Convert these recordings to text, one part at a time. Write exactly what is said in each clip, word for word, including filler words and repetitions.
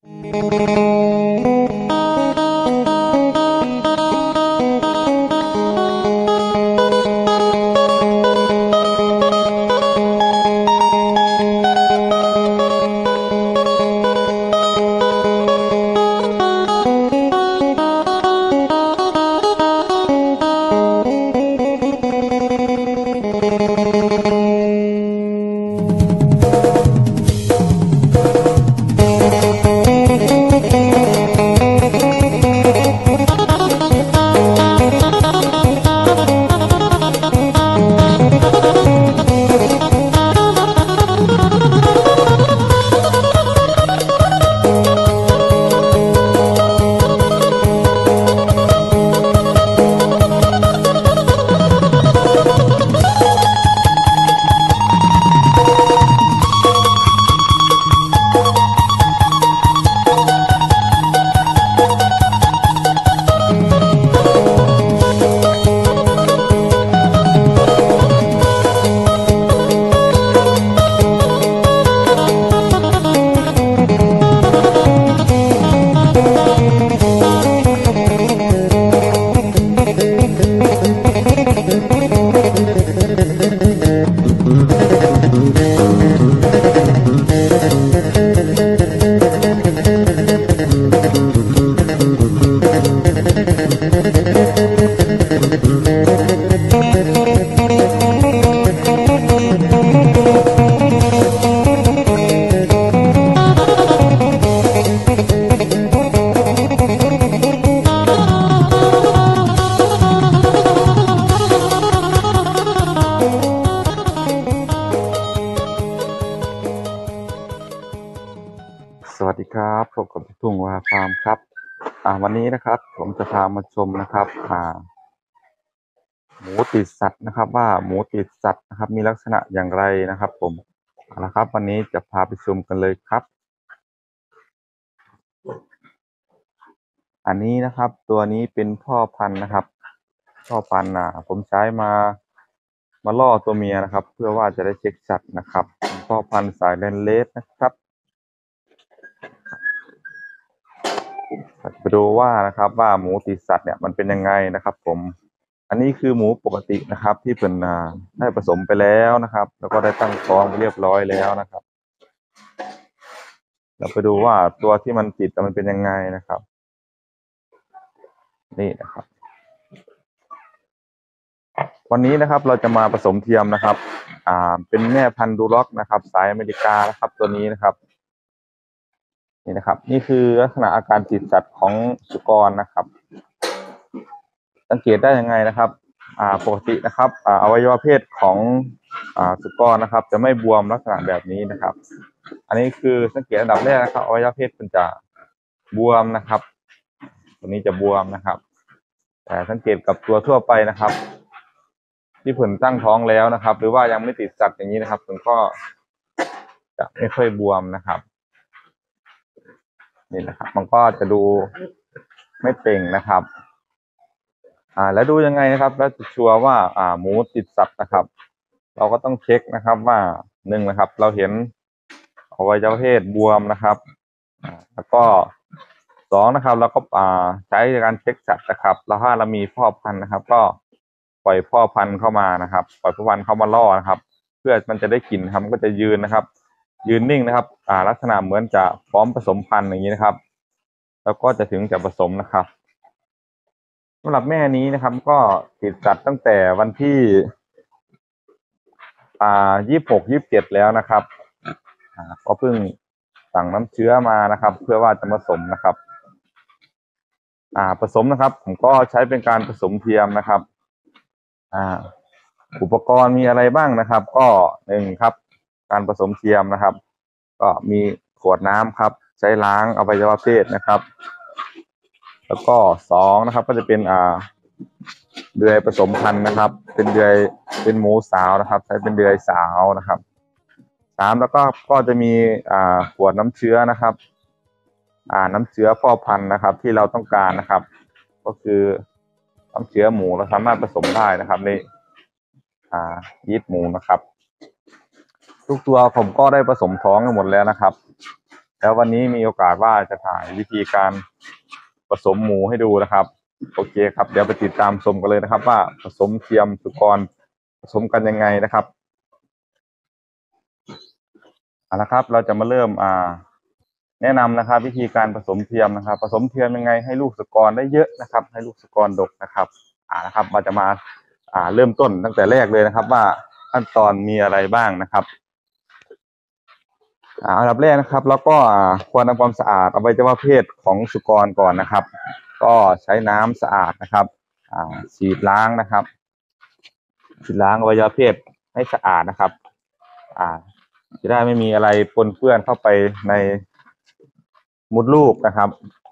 สวัสดีครับพบกับพี่ทุ่งวาฟาร์มครับอ่าวันนี้นะครับผมจะพามาชมนะครับอ่าหมูติดสัตว์นะครับว่าหมูติดสัตว์นะครับมีลักษณะอย่างไรนะครับผมเอาละครับวันนี้จะพาไปชมกันเลยครับอันนี้นะครับตัวนี้เป็นพ่อพันธุ์นะครับพ่อพันธุ์อ่ะผมใช้มามาล่อตัวเมียนะครับเพื่อว่าจะได้เช็คสัตว์นะครับพ่อพันธุ์สายแลนเลสนะครับไปดูว่านะครับว่าหมูติดสัตว์เนี่ยมันเป็นยังไงนะครับผมอันนี้คือหมูปกตินะครับที่เป็นอ่าได้ผสมไปแล้วนะครับแล้วก็ได้ตั้งท้องไปเรียบร้อยแล้วนะครับเราไปดูว่าตัวที่มันติดมันเป็นยังไงนะครับนี่นะครับวันนี้นะครับเราจะมาผสมเทียมนะครับอ่าเป็นแม่พันธุ์ดูล็อกนะครับสายอเมริกานะครับตัวนี้นะครับนี่นะครับนี่คือลักษณะอาการติดสัตว์ของสุกรนะครับสังเกตได้ยังไงนะครับอ่าปกตินะครับอ่าอวัยวะเพศของอ่าสุกรนะครับจะไม่บวมลักษณะแบบนี้นะครับอันนี้คือสังเกตอันดับแรกนะครับอวัยวะเพศมันจะบวมนะครับตัวนี้จะบวมนะครับแต่สังเกตกับตัวทั่วไปนะครับที่ผลตั้งท้องแล้วนะครับหรือว่ายังไม่ติดสัตว์อย่างนี้นะครับมันก็จะไม่ค่อยบวมนะครับนี่นะครับมันก็จะดูไม่เป่งนะครับอ่าแล้วดูยังไงนะครับแล้วจะชัวร์ว่าอ่าหมูติดสัตว์นะครับเราก็ต้องเช็คนะครับว่าหนึ่งนะครับเราเห็นอวัยวะเพศบวมนะครับอ่าแล้วก็สองนะครับเราก็อ่าใช้ในการเช็คสัตว์นะครับแล้วถ้าเรามีพ่อพันธุ์นะครับก็ปล่อยพ่อพันธุ์เข้ามานะครับปล่อยพ่อพันธุ์เข้ามาล่อนะครับเพื่อมันจะได้กลิ่นครับมันก็จะยืนนะครับยืนนิ่งนะครับอ่าลักษณะเหมือนจะพร้อมผสมพันธุ์อย่างนี้นะครับแล้วก็จะถึงจะผสมนะครับสำหรับแม่นี้นะครับก็ติดสัตว์ตั้งแต่วันที่อ่ายี่สิบหกยี่สิบเจ็ดแล้วนะครับอ่าก็เพิ่งสั่งน้ำเชื้อมานะครับเพื่อว่าจะผสมนะครับอ่าผสมนะครับผมก็ใช้เป็นการผสมเทียมนะครับอ่าอุปกรณ์มีอะไรบ้างนะครับก็หนึ่งครับการผสมเทียมนะครับก็มีขวดน้ำครับใช้ล้างอวัยวะเพศนะครับแล้วก็สองนะครับก็จะเป็นอ่าเดือยผสมพันธุ์นะครับเป็นเดือยเป็นหมูสาวนะครับใช้เป็นเดือยสาวนะครับสามแล้วก็ก็จะมีอ่าขวดน้ำเชื้อนะครับอ่าน้ำเชื้อพ่อพันธุ์นะครับที่เราต้องการนะครับก็คือน้ำเชื้อหมูเราสามารถผสมได้นะครับในอ่ายีสต์หมูนะครับทุกตัวผมก็ได้ผสมท้องกันหมดแล้วนะครับแล้ววันนี้มีโอกาสว่าจะถ่ายวิธีการผสมหมูให้ดูนะครับโอเคครับเดี๋ยวไปติดตามชมกันเลยนะครับว่าผสมเทียมสุกรผสมกันยังไงนะครับเอาละครับเราจะมาเริ่มอ่าแนะนำนะครับวิธีการผสมเทียมนะครับผสมเทียมยังไงให้ลูกสุกรได้เยอะนะครับให้ลูกสุกรดกนะครับอ่านะครับเราจะมาอ่าเริ่มต้นตั้งแต่แรกเลยนะครับว่าขั้นตอนมีอะไรบ้างนะครับอ่าอันดับแรกนะครับแล้วก็ควรทำความสะอาดอวัยวะเพศของสุกรก่อนนะครับก็ใช้น้ำสะอาดนะครับอ่าฉีดล้างนะครับฉีดล้างอวัยวะเพศให้สะอาดนะครับอ่าจะได้ไม่มีอะไรปนเปื้อนเข้าไปในมดลูกนะครับ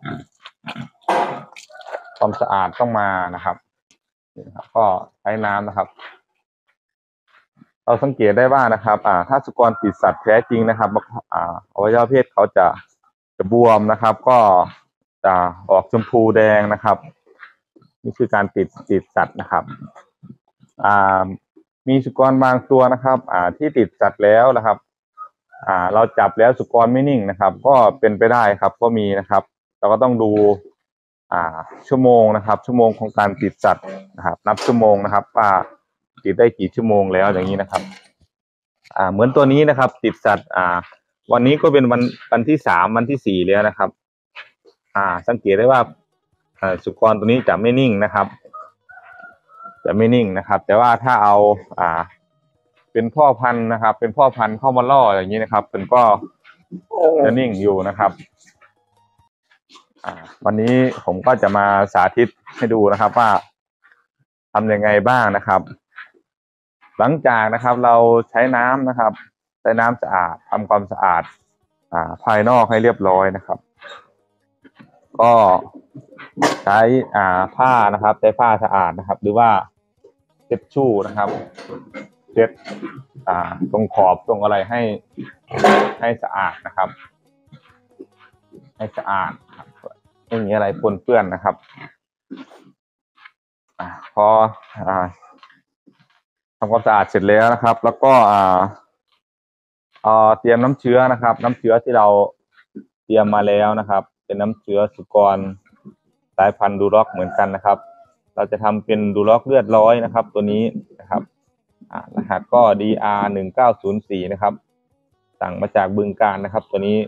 ความสะอาดต้องมานะครับนี่นะครับก็ใช้น้ำนะครับเราสังเกตได้ว่านะครับอ่าถ้าสุกรติดสัตว์แท้จริงนะครับอ่าอวัยวะเพศเขาจะจะบวมนะครับก็จะออกชมพูแดงนะครับนี่คือการติดติดสัตว์นะครับอ่ามีสุกรบางตัวนะครับอ่าที่ติดสัตว์แล้วนะครับอ่าเราจับแล้วสุกรไม่นิ่งนะครับก็เป็นไปได้ครับก็มีนะครับเราก็ต้องดูอ่าชั่วโมงนะครับชั่วโมงของการติดสัตว์นะครับนับชั่วโมงนะครับว่าติดได้กี่ชั่วโมงแล้วอย่างนี้นะครับอ่าเหมือนตัวนี้นะครับติดสัตว์อ่าวันนี้ก็เป็นวันวันที่สามวันที่สี่แล้วนะครับอ่าสังเกตได้ว่าอ่าสุกรตัวนี้จะไม่นิ่งนะครับจะไม่นิ่งนะครับแต่ว่าถ้าเอาอ่าเป็นพ่อพันธุ์นะครับเป็นพ่อพันธุ์เข้ามาล่ออย่างนี้นะครับมันก็จะนิ่งอยู่นะครับอ่าวันนี้ผมก็จะมาสาธิตให้ดูนะครับว่าทำยังไงบ้างนะครับหลังจากนะครับเราใช้น้ำนะครับใช้น้ำสะอาดทำความสะอาดอ่าภายนอกให้เรียบร้อยนะครับก็ใช้อ่าผ้านะครับใช้ผ้าสะอาดนะครับหรือว่าเช็ดชู่นะครับเช็ดอ่าตรงขอบตรงอะไรให้ให้สะอาดนะครับให้สะอาดไม่มีอะไรปนเปื้อนนะครับอ่าพออ่าทำความสะอาดเสร็จแล้วนะครับแล้วก็อ่าเอ่อเตรียมน้ำเชื้อนะครับน้ำเชื้อที่เราเตรียมมาแล้วนะครับเป็นน้ำเชื้อสุกรสายพันธุ์ดูร็อกเหมือนกันนะครับเราจะทำเป็นดูร็อกเลือดร้อยนะครับตัวนี้นะครับอ่ารหัสก็ ดี อาร์ หนึ่งเก้าศูนย์สี่ นะครับสั่งมาจากบึงกาฬนะครับตัวนี้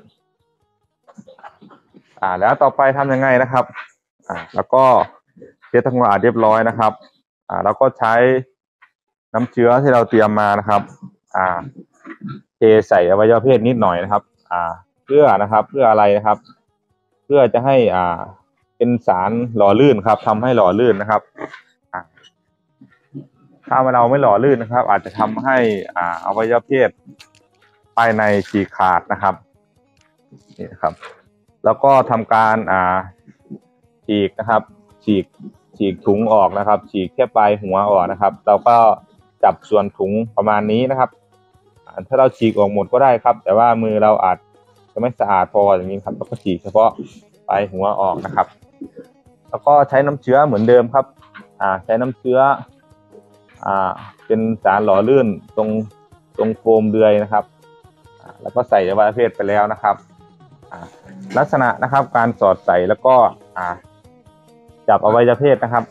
อ่าแล้วต่อไปทำยังไงนะครับอ่าแล้วก็เช็ดทำความสะอาดเรียบร้อยนะครับอ่าแล้วก็ใช้น้ำเชื้อที่เราเตรียมมานะครับอ่าเทใส่อวัยวะเพศนิดหน่อยนะครับอ่าเพื่อนะครับเพื่ออะไรนะครับเพื่อจะให้อ่าเป็นสารหล่อลื่นครับทำให้หล่อลื่นนะครับอ่าถ้าเราไม่หล่อลื่นนะครับอาจจะทำให้อ่าอวัยวะเพศภายในฉีกขาดนะครับนี่นะครับแล้วก็ทำการอ่าฉีกนะครับฉีกฉีกถุงออกนะครับฉีกแค่ปลายหัวออกนะครับเราก็จับส่วนถุงประมาณนี้นะครับถ้าเราฉีกออกหมดก็ได้ครับแต่ว่ามือเราอาจจะไม่สะอาดพออย่างนี้ครับเราก็ฉีกเฉพาะปลายหัวออกนะครับแล้วก็ใช้น้ำเชื้อเหมือนเดิมครับอ่าใช้น้ำเชื้ออ่าเป็นสารหล่อลื่นตรงตรงโฟมเดือยนะครับอ่าแล้วก็ใส่อวัยวะเพศไปแล้วนะครับอ่าลักษณะนะครับการสอดใส่แล้วก็อ่าจับอวัยวะเพศนะครับ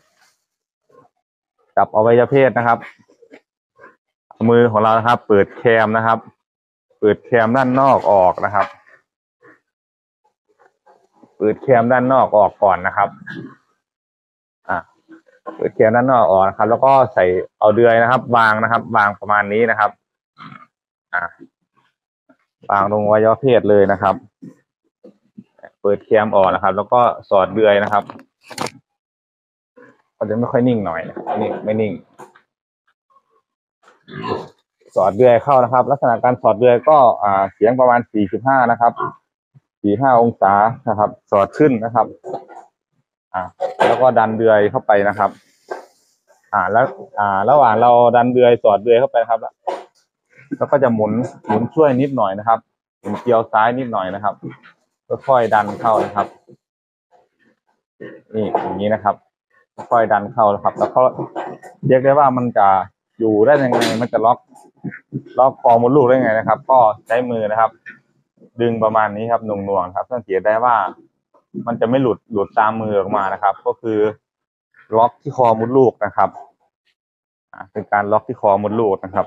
จับอวัยวะเพศนะครับมือของเรานะครับเปิดแคมนะครับเปิดแคมด้านนอกออกนะครับเปิดแคมด้านนอกออกก่อนนะครับอ่าเปิดแคมด้านนอกออกนะครับแล้วก็ใส่เอาเดือยนะครับวางนะครับวางประมาณนี้นะครับอ่าวางลงอวัยวะเพศเลยนะครับเปิดแคมออกนะครับแล้วก็สอดเดือยนะครับก็จะไม่ค่อยนิ่งหน่อยนี่ไม่นิ่งสอดเดือยเข้านะครับลักษณะการสอดเดือยก็อ่าเสียงประมาณสี่สิบห้านะครับสี่สิบห้าองศานะครับสอดขึ้นนะครับอ่าแล้วก็ดันเดือยเข้าไปนะครับอ่าแล้วอ่าระหว่างเราดันเดือยสอดเดือยเข้าไปครับแล้วแล้วก็จะหมุนหมุนช่วยนิดหน่อยนะครับหมุนเกลียวซ้ายนิดหน่อยนะครับค่อยๆดันเข้านะครับนี่อย่างนี้นะครับค่อยๆดันเข้านะครับแล้วก็เรียกได้ว่ามันจะอยู่ได้ยังไงมันจะล็อกล็อกคอมดลูกได้ไงนะครับก็ใช้มือนะครับดึงประมาณนี้ครับหน่วงๆครับสังเกตได้ว่ามันจะไม่หลุดหลุดตามมือออกมานะครับก็คือล็อกที่คอมดลูกนะครับเป็นการล็อกที่คอมดลูกนะครับ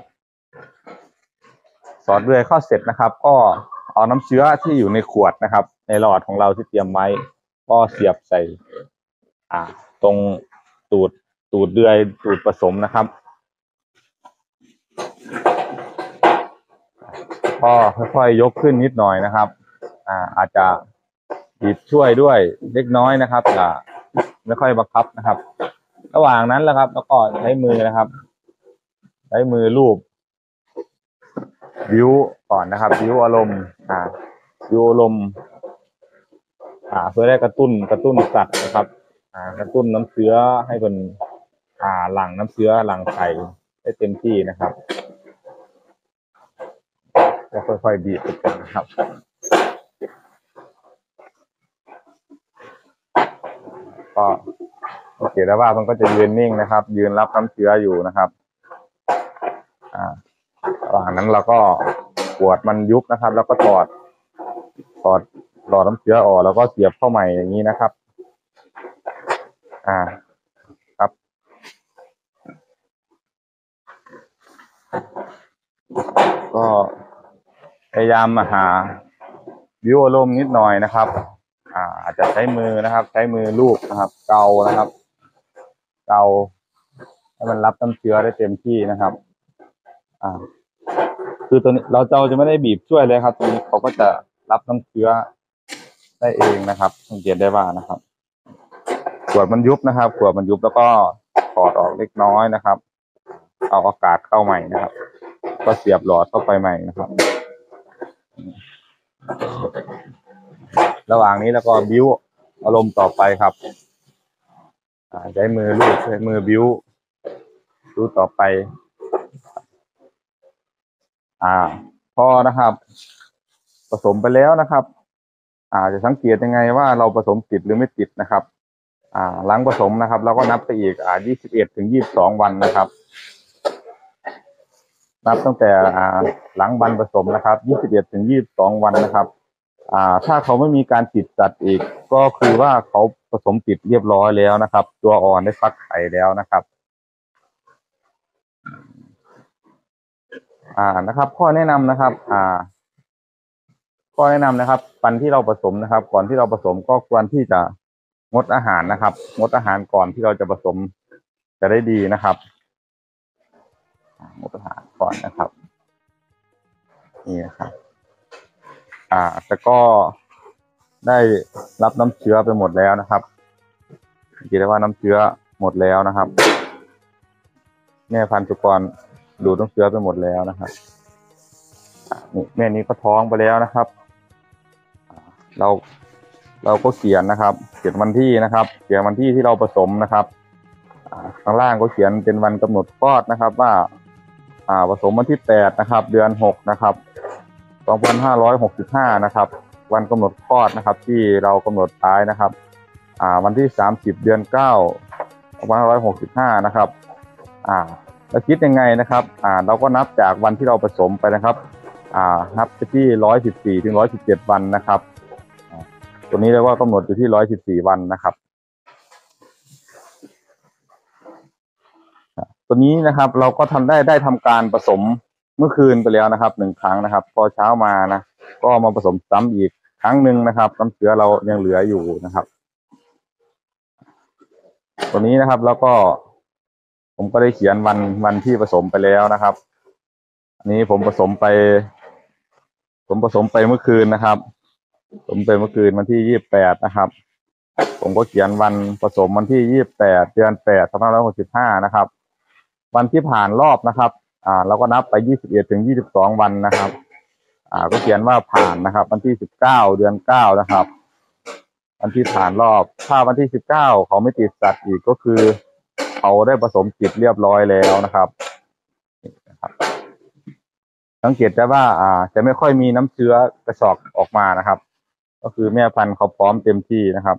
สอดเรื่อยเข้าเสร็จนะครับก็เอาน้ำเชื้อที่อยู่ในขวดนะครับในหลอดของเราที่เตรียมไว้ก็เสียบใส่อ่าตรงตูดตูดเดือยตูดผสมนะครับก็ค่อยๆยกขึ้นนิดหน่อยนะครับอ่าอาจจะบีบช่วยด้วยเล็กน้อยนะครับอย่าไม่ค่อยบังคับนะครับระหว่างนั้นแหละครับแล้วก็ใช้มือนะครับใช้มือลูบบิ้วก่อนนะครับบิ้วอารมณ์อ่าบิ้วอารมณ์อ่าเพื่อได้กระตุ้นกระตุ้นสัตว์นะครับอ่ากระตุ้นน้ำเชื้อให้เป็นอ่าหลั่งน้ำเชื้อหลั่งไข่ได้เต็มที่นะครับแล้วค่อยๆบีบไปก่อนนะครับก็โอเคแล้วว่ามันก็จะยืนนิ่งนะครับยืนรับน้ำเชื้ออยู่นะครับอ่าระหว่างนั้นเราก็ขวดมันยุบนะครับแล้วก็ถอดถอดหลอดน้ำเชื้อออกแล้วก็เสียบเข้าใหม่อย่างนี้นะครับอ่าครับก็พยายามมาหาวิวอารมณ์นิดหน่อยนะครับอ่าอาจจะใช้มือนะครับใช้มือลูบนะครับเกานะครับเกาให้มันรับน้ำเชื้อได้เต็มที่นะครับอ่าคือตัวนี้เราเจ้าจะไม่ได้บีบช่วยเลยครับตัวนี้เขาก็จะรับน้ำเชื้อได้เองนะครับสังเกตได้ว่านะครับขวดมันยุบนะครับขวดมันยุบแล้วก็ถอดออกเล็กน้อยนะครับเอาอากาศเข้าใหม่นะครับก็เสียบหลอดเข้าไปใหม่นะครับระหว่างนี้แล้วก็บิ้วอารมณ์ต่อไปครับใช้มือลูบใช้มือบิ้วบิ้วต่อไปอ่าพอนะครับผสมไปแล้วนะครับอ่าจะสังเกตยังไงว่าเราผสมติดหรือไม่ติดนะครับอ่าหลังผสมนะครับเราก็นับไปอีกอ่ายี่สิบเอ็ดถึงยี่สิบสองวันนะครับนับตั้งแต่อ่าหลังวันผสมนะครับยี่สิบเอ็ดถึงยี่สิบสองวันนะครับอ่าถ้าเขาไม่มีการติดสัตว์อีกก็คือว่าเขาผสมติดเรียบร้อยแล้วนะครับตัวอ่อนได้ฟักไข่แล้วนะครับอ่านะครับข้อแนะนำนะครับอ่าข้อแนะนำนะครับวันที่เราผสมนะครับก่อนที่เราผสมก็ควรที่จะงดอาหารนะครับงดอาหารก่อนที่เราจะผสมจะได้ดีนะครับงดอาหารก่อนนะครับนี่นะครับอ่าแต่ก็ได้รับน้ำเชื้อไปหมดแล้วนะครับคิดได้ว่าน้ำเชื้อหมดแล้วนะครับแม่พันธุกรดูดน้ำเชื้อไปหมดแล้วนะครับนี่แม่นี้ก็ท้องไปแล้วนะครับเราเราก็เขียนนะครับเขียนวันที่นะครับเขียนวันที่ที่เราผสมนะครับข้างล่างก็เขียนเป็นวันกำหนดคลอดนะครับว่าอ่าผสมวันที่แปดนะครับเดือนหกนะครับสองพันห้าร้อยหกสิบห้านะครับวันกำหนดคลอดนะครับที่เรากำหนดท้ายนะครับอ่าวันที่สามสิบเดือนเก้าสองพันห้าร้อยหกสิบห้านะครับอ่าแล้วคิดยังไงนะครับอ่าเราก็นับจากวันที่เราผสมไปนะครับอ่านับไปที่ร้อยสิบสี่ถึงร้อยสิบเจ็ดวันนะครับตัวนี้เรียกว่ากำหนดอยู่ที่ร้อยสิบสี่วันนะครับตัวนี้นะครับเราก็ทำได้ได้ทำการผสมเมื่อคืนไปแล้วนะครับหนึ่งครั้งนะครับพอเช้ามานะก็มาผสมซ้ำอีกครั้งหนึ่งนะครับน้ำเชื้อเรายังเหลืออยู่นะครับตัวนี้นะครับแล้วก็ผมก็ได้เขียนวันวันที่ผสมไปแล้วนะครับอันนี้ผมผสมไปผมผสมไปเมื่อคืนนะครับผมไปเมื่อคืนวันที่ยี่สิบแปดนะครับผมก็เขียนวันผสมวันที่ยี่สิบแปดเดือนแปดสองพันห้าร้อยหกสิบห้านะครับวันที่ผ่านรอบนะครับอ่าเราก็นับไปยี่สิบเอ็ดถึงยี่สิบสองวันนะครับอ่าก็เขียนว่าผ่านนะครับวันที่สิบเก้าเดือนเก้านะครับวันที่ผ่านรอบถ้าวันที่สิบเก้าเขาไม่ติดสัตว์อีกก็คือเขาได้ผสมจิตเรียบร้อยแล้วนะครับสังเกตได้ว่าอ่าจะไม่ค่อยมีน้ำเชื้อกระชอกออกมานะครับก็คือแม่พันธุ์เขาพร้อมเต็มที่นะครับ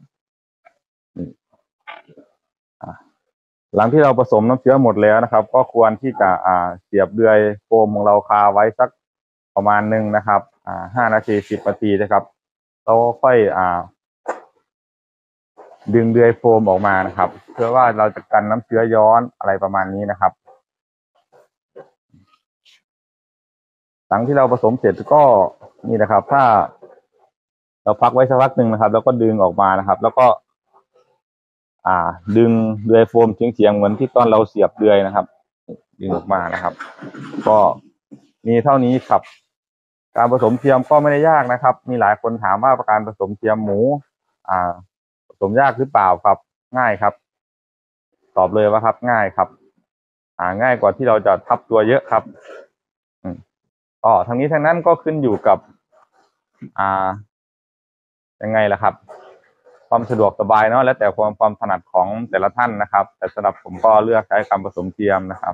หลังที่เราผสมน้ำเชื้อหมดแล้วนะครับก็ควรที่จะอ่าเสียบเดือยโฟมของเราคาไว้สักปประมาณหนึ่งนะครับอ่าห้านาทีสิบนาทีนะครับเราค่อยอ่าดึงเดือยโฟมออกมานะครับเพื่อว่าเราจะกันน้ำเชื้อย้อนอะไรประมาณนี้นะครับหลังที่เราผสมเสร็จก็นี่นะครับถ้าเราพักไว้สักพักหนึ่งนะครับแล้วก็ดึงออกมานะครับแล้วก็อ่าดึงเดือยโฟมเฉียงๆเหมือนที่ตอนเราเสียบเดือยนะครับดึงออกมานะครับก็มีเท่านี้ครับการผสมเทียมก็ไม่ได้ยากนะครับมีหลายคนถามว่าการผสมเทียมหมูอ่าผสมยากหรือเปล่าครับง่ายครับตอบเลยว่าครับง่ายครับอ่าง่ายกว่าที่เราจะทับตัวเยอะครับอืมอ๋อทั้งนี้ทั้งนั้นก็ขึ้นอยู่กับอ่ายังไงล่ะครับความสะดวกสบายเนาะแล้วแต่ความความถนัดของแต่ละท่านนะครับแต่สำหรับผมก็เลือกใช้การผสมเทียมนะครับ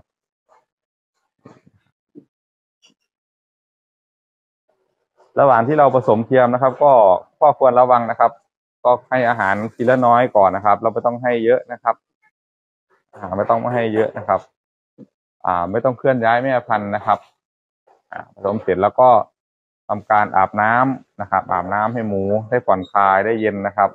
ระหว่างที่เราผสมเทียมนะครับก็ข้อควรระวังนะครับก็ให้อาหารทีละน้อยก่อนนะครับเราไม่ต้องให้เยอะนะครับอาหารไม่ต้องไม่ให้เยอะนะครับอ่าไม่ต้องเคลื่อนย้ายแม่พันธุ์นะครับอ่าผสมเสร็จแล้วก็ทำการอาบน้ำนะครับอาบน้ำให้หมูได้ผ่อนคลายได้เย็นนะครับ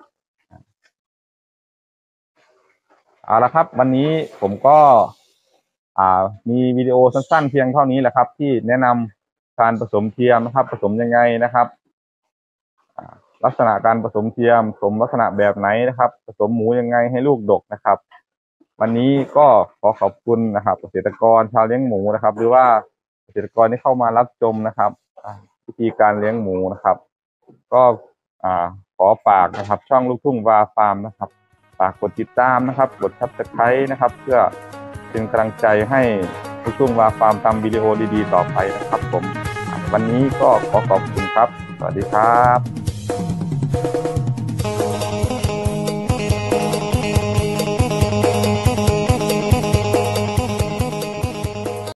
เอาละครับวันนี้ผมก็อ่ามีวิดีโอสั้นๆเพียงเท่านี้แหละครับที่แนะนำการผสมเทียมนะครับผสมยังไงนะครับลักษณะการผสมเทียมผสมลักษณะแบบไหนนะครับผสมหมูยังไงให้ลูกดกนะครับวันนี้ก็ขอขอบคุณนะครับเกษตรกรชาวเลี้ยงหมูนะครับหรือว่าเกษตรกรที่เข้ามารับชมนะครับวิธีการเลี้ยงหมูนะครับก็อ่าขอฝากนะครับช่องลูกทุ่งวาฟาร์มนะครับฝากกดติดตามนะครับกดซับสไครบ์นะครับเพื่อเป็นกำลังใจให้ลูกทุ่งวาฟาร์มทำวิดีโอดีๆต่อไปนะครับผมวันนี้ก็ขอขอบคุณครับสวัสดีครับ